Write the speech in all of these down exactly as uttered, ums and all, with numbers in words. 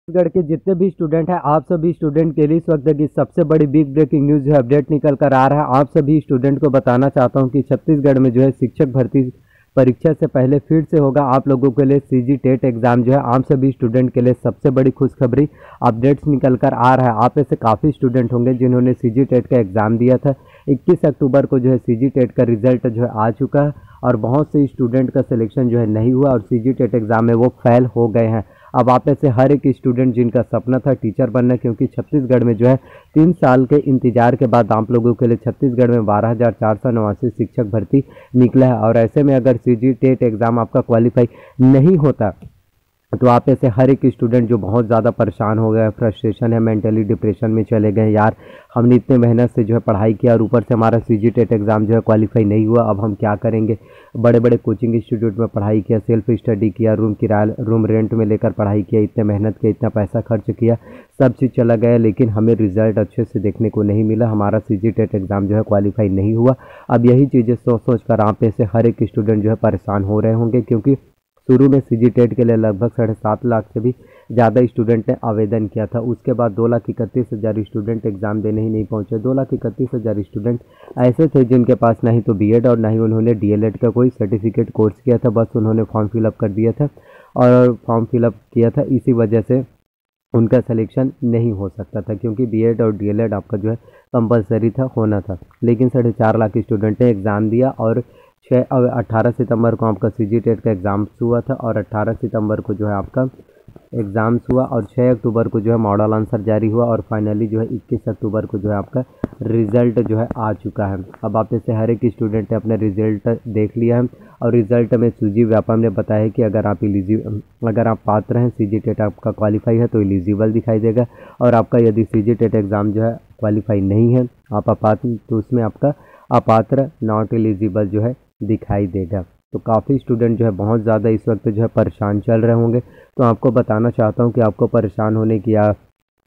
छत्तीसगढ़ के जितने भी स्टूडेंट हैं, आप सभी स्टूडेंट के लिए इस वक्त की सबसे बड़ी बिग ब्रेकिंग न्यूज़ जो है अपडेट निकल कर आ रहा है। आप सभी स्टूडेंट को बताना चाहता हूं कि छत्तीसगढ़ में जो है शिक्षक भर्ती परीक्षा से पहले फिर से होगा आप लोगों के लिए सीजी टेट एग्जाम जो है। आप सभी स्टूडेंट के लिए सबसे बड़ी खुशखबरी अपडेट्स निकल कर आ रहा है। आप ऐसे काफ़ी स्टूडेंट होंगे जिन्होंने सीजी टेट का एग्ज़ाम दिया था। इक्कीस अक्टूबर को जो है सीजी टेट का रिजल्ट जो है आ चुका है और बहुत से स्टूडेंट का सिलेक्शन जो है नहीं हुआ और सीजी टेट एग्ज़ाम में वो फेल हो गए हैं। अब आप ऐसे हर एक स्टूडेंट जिनका सपना था टीचर बनना, क्योंकि छत्तीसगढ़ में जो है तीन साल के इंतजार के बाद आप लोगों के लिए छत्तीसगढ़ में बारह हज़ार चार सौ नवासी शिक्षक भर्ती निकला है। और ऐसे में अगर सीजी टेट एग्ज़ाम आपका क्वालिफाई नहीं होता तो आप ऐसे हर एक स्टूडेंट जो बहुत ज़्यादा परेशान हो गए, फ्रस्ट्रेशन है, मेंटली डिप्रेशन में चले गए, यार हमने इतने मेहनत से जो है पढ़ाई किया और ऊपर से हमारा सीजी टेट एग्ज़ाम जो है क्वालिफाई नहीं हुआ, अब हम क्या करेंगे। बड़े बड़े कोचिंग इंस्टीट्यूट में पढ़ाई किया, सेल्फ स्टडी किया, रूम किराया रूम रेंट में लेकर पढ़ाई किया, इतने मेहनत किया, इतना पैसा खर्च किया, सब चीज़ चला गया, लेकिन हमें रिजल्ट अच्छे से देखने को नहीं मिला, हमारा सीजी टेट एग्ज़ाम जो है क्वालिफाई नहीं हुआ। अब यही चीज़ें सोच सोच कर आप ऐसे हर एक स्टूडेंट जो है परेशान हो रहे होंगे, क्योंकि शुरू में सीजी टेट के लिए लगभग साढ़े सात लाख से भी ज़्यादा स्टूडेंट ने आवेदन किया था। उसके बाद दो लाख इकतीस हज़ार स्टूडेंट एग्ज़ाम देने ही नहीं पहुंचे। दो लाख इकतीस हज़ार स्टूडेंट ऐसे थे जिनके पास ना ही तो बीएड और ना ही उन्होंने डीएलएड का कोई सर्टिफिकेट कोर्स किया था, बस उन्होंने फॉर्म फिलअप कर दिया था और फॉर्म फिलअप किया था। इसी वजह से उनका सिलेक्शन नहीं हो सकता था, क्योंकि बीएड और डीएलएड आपका जो है कंपलसरी था, होना था। लेकिन साढ़े चार लाख स्टूडेंट ने एग्ज़ाम दिया और छः अट्ठारह सितंबर को आपका सीजी टेट का एग्ज़ाम्स हुआ था और अट्ठारह सितंबर को जो है आपका एग्ज़ाम्स हुआ और छः अक्टूबर को जो है मॉडल आंसर जारी हुआ और फाइनली जो है इक्कीस अक्टूबर को जो है आपका रिज़ल्ट जो है आ चुका है। अब आप जैसे हर एक स्टूडेंट ने अपना रिज़ल्ट देख लिया है और रिज़ल्ट में सूजी व्यापम ने बताया है कि अगर आप एलिजिबल अगर आप पात्र हैं, सीजी टेट आपका क्वालिफाई है तो एलिजिबल दिखाई देगा, और आपका यदि सीजी टेट एग्ज़ाम जो है क्वालिफाई नहीं है, आप अपात्र, तो उसमें आपका अपात्र नॉट एलिजिबल जो है दिखाई देगा। तो काफ़ी स्टूडेंट जो है बहुत ज़्यादा इस वक्त जो है परेशान चल रहे होंगे। तो आपको बताना चाहता हूँ कि आपको परेशान होने की या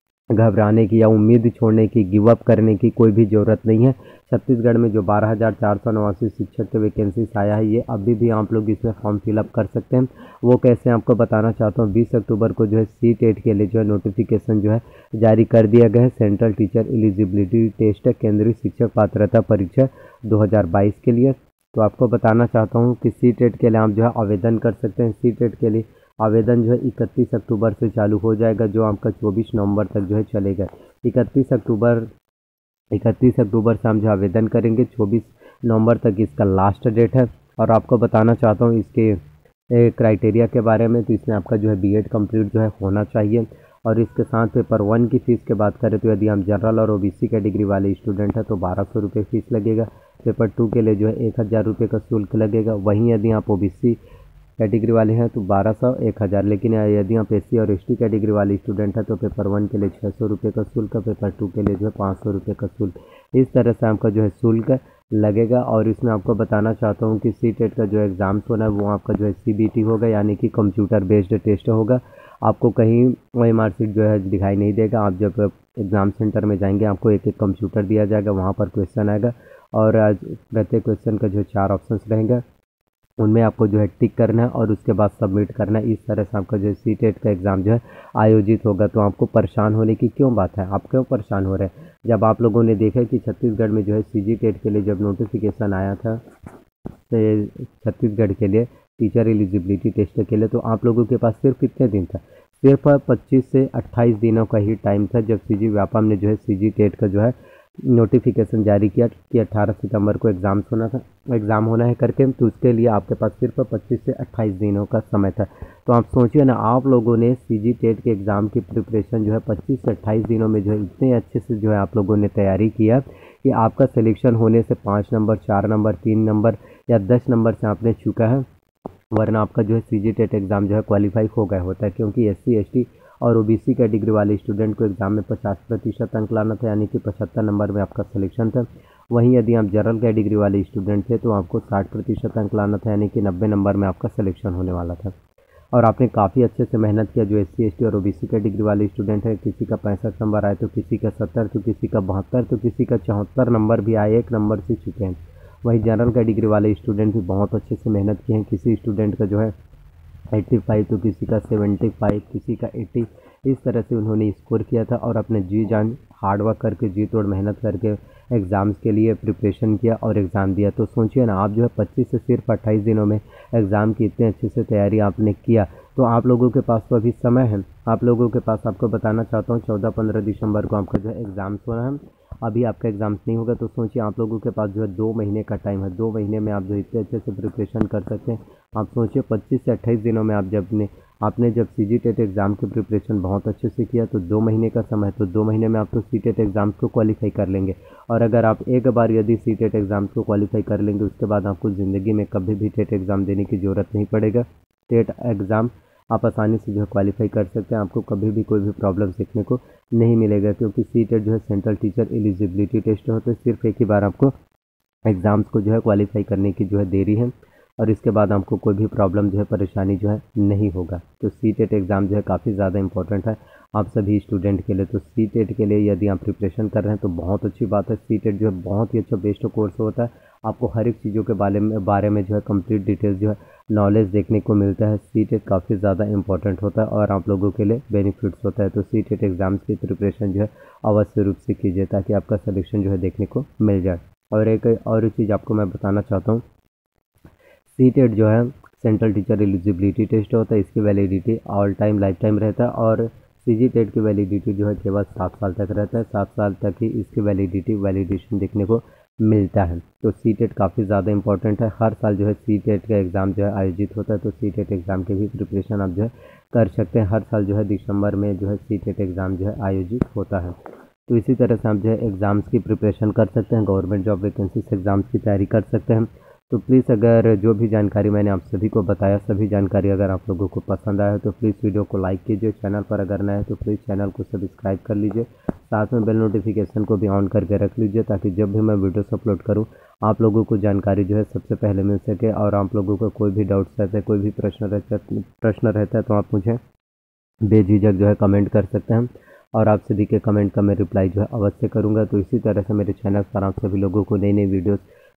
घबराने की या उम्मीद छोड़ने की, गिव अप करने की कोई भी ज़रूरत नहीं है। छत्तीसगढ़ में जो बारह हज़ार चार सौ नवासी शिक्षक के वैकेंसीज आया है, ये अभी भी आप लोग इसमें फॉर्म फिलअप कर सकते हैं। वो कैसे आपको बताना चाहता हूँ। बीस अक्टूबर को जो है सी टेट के लिए जो है नोटिफिकेशन जो है जारी कर दिया गया है। सेंट्रल टीचर एलिजिबिलिटी टेस्ट केंद्रीय शिक्षक पात्रता परीक्षा दो हज़ार बाईस के लिए। तो आपको बताना चाहता हूँ कि सी टेट के लिए आप जो है आवेदन कर सकते हैं। सी टेट के लिए आवेदन जो है इकतीस अक्टूबर से चालू हो जाएगा, जो आपका चौबीस नवंबर तक जो है चलेगा। इकतीस अक्टूबर इकतीस अक्टूबर से हम जो आवेदन करेंगे, चौबीस नवंबर तक इसका लास्ट डेट है। और आपको बताना चाहता हूँ इसके क्राइटेरिया के बारे में। तो इसमें आपका जो है बीएड कंप्लीट जो है होना चाहिए। और इसके साथ पेपर वन की फ़ीस की बात करें तो यदि हम जनरल और ओबीसी कैटेगरी वाले स्टूडेंट हैं तो बारह सौ रुपये फ़ीस लगेगा। पेपर टू के लिए जो है एक हज़ार रुपये का शुल्क लगेगा। वहीं यदि आप ओबीसी कैटेगरी वाले हैं तो बारह सौ एक हज़ार, लेकिन यदि आप एससी और एसटी कैटेगरी वाले स्टूडेंट हैं तो पेपर वन के लिए छः सौ रुपये का शुल्क, पेपर टू के लिए जो है पाँच सौ रुपये का शुल्क, इस तरह से आपका जो है शुल्क लगेगा। और इसमें आपको बताना चाहता हूँ कि सी टेट का जो एग्ज़ाम्स होना है वो आपका जो है सीबीटी होगा, यानी कि कंप्यूटर बेस्ड टेस्ट होगा। आपको कहीं वही मार्कशीट जो है दिखाई नहीं देगा। आप जब एग्ज़ाम सेंटर में जाएंगे आपको एक एक कंप्यूटर दिया जाएगा, वहाँ पर क्वेश्चन आएगा और आज प्रत्येक क्वेश्चन का जो चार ऑप्शंस रहेंगे, उनमें आपको जो है टिक करना है और उसके बाद सबमिट करना है। इस तरह से आपका जो है सी टेट का एग्ज़ाम जो है आयोजित होगा। तो आपको परेशान होने की क्यों बात है, आप क्यों परेशान हो रहे हैं? जब आप लोगों ने देखा कि छत्तीसगढ़ में जो है सीजी टेट के लिए जब नोटिफिकेशन आया था छत्तीसगढ़ के लिए टीचर एलिजिबिलिटी टेस्ट के लिए, तो आप लोगों के पास सिर्फ कितने दिन था? सिर्फ पच्चीस से अट्ठाईस दिनों का ही टाइम था, जब सीजी व्यापम ने जो है सीजी टेट का जो है नोटिफिकेशन जारी किया कि अट्ठारह सितंबर को एग्ज़ाम्स होना था एग्ज़ाम होना है करके। तो उसके लिए आपके पास सिर्फ पच्चीस से अट्ठाईस दिनों का समय था। तो आप सोचिए ना, आप लोगों ने सीजी टेट के एग्ज़ाम की प्रिपरेशन जो है पच्चीस से अट्ठाईस दिनों में जो है इतने अच्छे से जो है आप लोगों ने तैयारी किया कि आपका सिलेक्शन होने से पाँच नंबर, चार नंबर, तीन नंबर या दस नंबर से आपने चुका है, वरना आपका जो है सीजी टेट एग्ज़ाम जो है क्वालिफाई हो गया होता है। क्योंकि एससी एसटी और ओबीसी कैटेगरी वाले स्टूडेंट को एग्ज़ाम में पचास प्रतिशत अंक लाना था, यानी कि पचहत्तर नंबर में आपका सिलेक्शन था। वहीं यदि आप जनरल कैटेगरी वाले स्टूडेंट थे तो आपको साठ प्रतिशत अंक लाना था, यानी कि नब्बे नंबर में आपका सिलेक्शन होने वाला था। और आपने काफ़ी अच्छे से मेहनत किया। जो एससी एसटी और ओबीसी कैटेगरी वाले स्टूडेंट हैं, किसी का पैंसठ नंबर आए तो किसी का सत्तर, तो किसी का बहत्तर, तो किसी का चौहत्तर नंबर भी आए, एक नंबर से चुके हैं। वहीं जनरल कैटेगरी वाले स्टूडेंट भी बहुत अच्छे से मेहनत किए हैं। किसी स्टूडेंट का जो है पचासी, तो किसी का पचहत्तर, किसी का अस्सी, इस तरह से उन्होंने स्कोर किया था और अपने जी जान हार्डवर्क करके जी तोड़ मेहनत करके एग्ज़ाम्स के लिए प्रिपरेशन किया और एग्ज़ाम दिया। तो सोचिए ना, आप जो है पच्चीस से सिर्फ अट्ठाईस दिनों में एग्ज़ाम की इतने अच्छे से तैयारी आपने किया, तो आप लोगों के पास तो अभी समय है। आप लोगों के पास, आपको बताना चाहता हूँ, चौदह पंद्रह दिसंबर को आपका जो है एग्ज़ाम्स होना है। अभी आपका एग्ज़ाम्स नहीं होगा, तो सोचिए आप लोगों के पास जो है दो महीने का टाइम है। दो महीने में आप जो इतने अच्छे से प्रिपरेशन कर सकते हैं। आप सोचिए पच्चीस से अट्ठाईस दिनों में आप जब ने आपने जब सी जी टेट एग्ज़ाम की प्रिपरेशन बहुत अच्छे से किया, तो दो महीने का समय है, तो दो महीने में आप तो सी टेट एग्ज़ाम्स को क्वालिफाई कर लेंगे। और अगर आप एक बार यदि सी टेट एग्ज़ाम्स को क्वालिफाई कर लेंगे, उसके बाद आपको ज़िंदगी में कभी भी टेट एग्ज़ाम देने की ज़रूरत नहीं पड़ेगा। टेट एग्ज़ाम आप आसानी से जो है क्वालिफाई कर सकते हैं। आपको कभी भी कोई भी प्रॉब्लम सीखने को नहीं मिलेगा, क्योंकि सी टेट जो है सेंट्रल टीचर एलिजिबिलिटी टेस्ट होता है। सिर्फ एक ही बार आपको एग्ज़ाम्स को जो है क्वालिफाई करने की जो है देरी है, और इसके बाद आपको कोई भी प्रॉब्लम जो है परेशानी जो है नहीं होगा। तो सी टेट एग्ज़ाम जो है काफ़ी ज़्यादा इंपॉर्टेंट है आप सभी स्टूडेंट के लिए। तो सी टेट के लिए यदि आप प्रिपरेशन कर रहे हैं तो बहुत अच्छी बात है। सी टेट जो है बहुत ही अच्छा बेस्ट कोर्स होता है। आपको हर एक चीज़ों के बारे में बारे में जो है कंप्लीट डिटेल्स जो है नॉलेज देखने को मिलता है। सी टेट काफ़ी ज़्यादा इंपॉर्टेंट होता है और आप लोगों के लिए बेनिफिट्स होता है। तो सी टेट एग्ज़ाम्स की प्रिपरेशन जो है अवश्य रूप से कीजिए, ताकि आपका सिलेक्शन जो है देखने को मिल जाए। और एक और चीज़ आपको मैं बताना चाहता हूँ, सी टेट जो है सेंट्रल टीचर एलिजिबिलिटी टेस्ट होता है। इसकी validity all time life time रहता है, और सी जी टेट की वैलिडिटी जो है केवल सात साल तक रहता है। सात साल तक ही इसकी वैलिडिटी वैलिडेशन देखने को मिलता है। तो सी टेट काफ़ी ज़्यादा इंपॉर्टेंट है। हर साल जो है सी टेट का एग्ज़ाम जो है आयोजित होता है, तो सी टेट एग्ज़ाम के भी प्रिपरेशन आप जो है कर सकते हैं। हर साल जो है दिसंबर में जो है सी टेट एग्ज़ाम जो है आयोजित होता है। तो इसी तरह से आप जो है एग्ज़ाम्स की प्रिपरेशन कर सकते हैं, गवर्नमेंट जॉब वैकेंसीज एग्ज़ाम्स की तैयारी कर सकते हैं। तो प्लीज़, अगर जो भी जानकारी मैंने आप सभी को बताया, सभी जानकारी अगर आप लोगों को पसंद आया तो प्लीज़ वीडियो को लाइक कीजिए। चैनल पर अगर नए हैं तो प्लीज़ चैनल को सब्सक्राइब कर लीजिए। साथ में बेल नोटिफिकेशन को भी ऑन करके रख लीजिए, ताकि जब भी मैं वीडियोस अपलोड करूं आप लोगों को जानकारी जो है सबसे पहले मिल सके। और आप लोगों को कोई भी डाउट्स रहता है, कोई भी प्रश्न रहता है प्रश्न रहता है तो आप मुझे बेझिझक जो है कमेंट कर सकते हैं, और आप सभी के कमेंट का मैं रिप्लाई जो है अवश्य करूंगा। तो इसी तरह से मेरे चैनल पर आप सभी लोगों को नई नई वीडियोस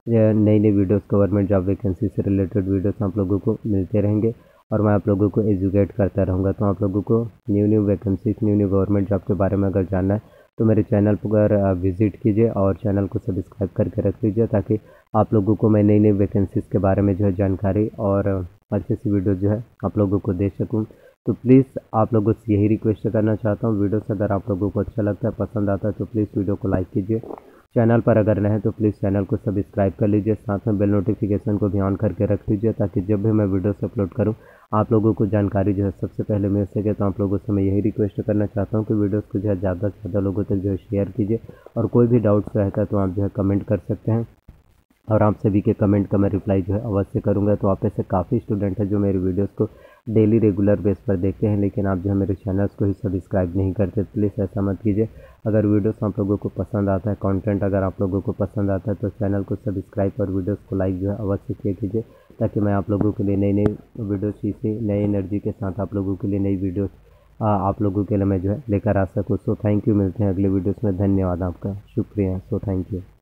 नई नई वीडियोस गवर्नमेंट जॉब वैकेंसी से रिलेटेड वीडियोस आप लोगों को मिलते रहेंगे, और मैं आप लोगों को एजुकेट करता रहूँगा। तो आप लोगों को new new vacancies, new new government job के बारे में अगर जानना है तो मेरे चैनल पर विजिट कीजिए और चैनल को सब्सक्राइब करके रख लीजिए, ताकि आप लोगों को मैं नई नई वैकेंसीज़ के बारे में जो है जानकारी और अच्छी सी वीडियो जो है आप लोगों को दे सकूँ। तो प्लीज़ आप लोगों से यही रिक्वेस्ट करना चाहता हूँ, वीडियोस अगर आप लोगों को अच्छा लगता है, पसंद आता है, तो प्लीज़ वीडियो को लाइक कीजिए। चैनल पर अगर नए हैं तो प्लीज़ चैनल को सब्सक्राइब कर लीजिए। साथ में बेल नोटिफिकेशन को भी ऑन करके रख लीजिए, ताकि जब भी मैं वीडियोस अपलोड करूं आप लोगों को जानकारी जो है सबसे पहले मिल सके। तो आप लोगों से मैं यही रिक्वेस्ट करना चाहता हूं कि वीडियोस को जो है ज़्यादा से ज़्यादा लोगों तक जो है शेयर कीजिए, और कोई भी डाउट्स रहता है तो आप जो है कमेंट कर सकते हैं, और आप सभी के कमेंट का मैं रिप्लाई जो है अवश्य करूंगा। तो आप ऐसे काफ़ी स्टूडेंट हैं जो मेरे वीडियोस को डेली रेगुलर बेस पर देखते हैं, लेकिन आप जो है मेरे चैनल्स को ही सब्सक्राइब नहीं करते। प्लीज़ ऐसा मत कीजिए। अगर वीडियोस आप लोगों को पसंद आता है, कंटेंट अगर आप लोगों को पसंद आता है, तो चैनल को सब्सक्राइब और वीडियोस को लाइक जो है अवश्य किया कीजिए, ताकि मैं आप लोगों के लिए नई नई वीडियोस इसी नई एनर्जी के साथ आप लोगों के लिए नई वीडियोस आप लोगों के लिए मैं जो है लेकर आ सकूँ। सो थैंक यू, मिलते हैं अगले वीडियोस में। धन्यवाद, आपका शुक्रिया। So thank you.